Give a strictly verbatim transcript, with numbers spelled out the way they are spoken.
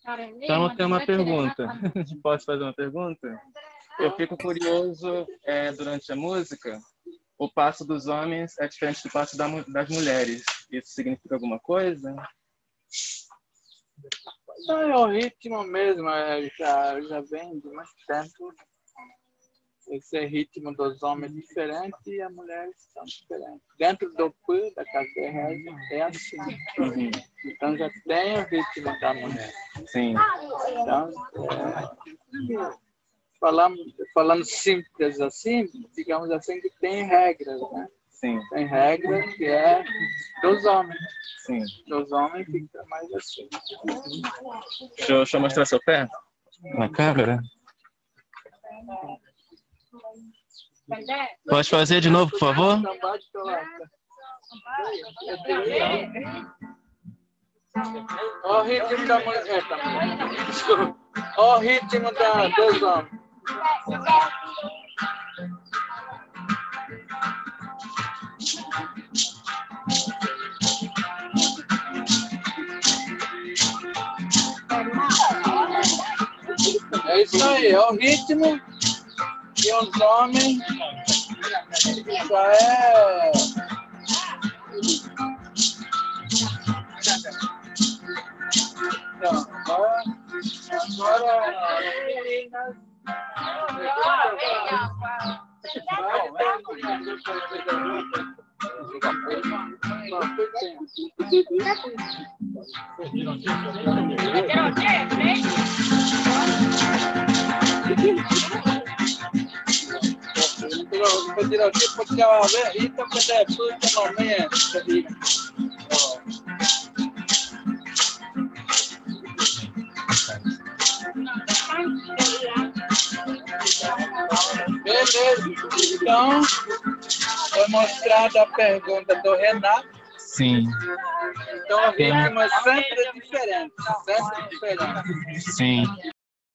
Então, eu tenho uma pergunta. Posso fazer uma pergunta? Eu fico curioso, é, durante a música, o passo dos homens é diferente do passo da, das mulheres. Isso significa alguma coisa? Não, é o ritmo mesmo, é, já, já vem de muito tempo. Esse ritmo dos homens é diferente e as mulheres são diferentes. Dentro do P, da casa de reza, é assim. Uhum. Então já tem o ritmo da mulher. Sim. Então, é, falando, falando simples assim, digamos assim, que tem regras, né? Sim. Tem regras que é dos homens. Sim. Dos homens fica mais assim. Deixa eu, deixa eu mostrar seu pé na câmera. Pode fazer de novo, por favor? Olha o ritmo da mulher também. Desculpa. Olha o ritmo da, dos homens. É isso aí, é o ritmo e os homens já é. Então, agora, agora meninas. Vou tirar aqui porque a verita pode é fruta normalmente. Beleza. Então, foi mostrada a pergunta do Renato. Sim. Então, o ritmo é sempre diferente. Sempre diferente. Sim.